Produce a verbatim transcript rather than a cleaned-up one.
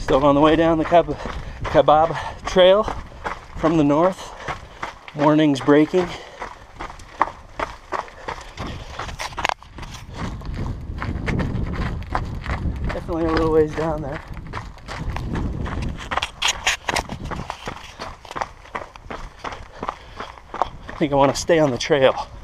Still on the way down the Kab Kaibab Trail from the north. Morning's breaking. Definitely a little ways down there. I think I want to stay on the trail.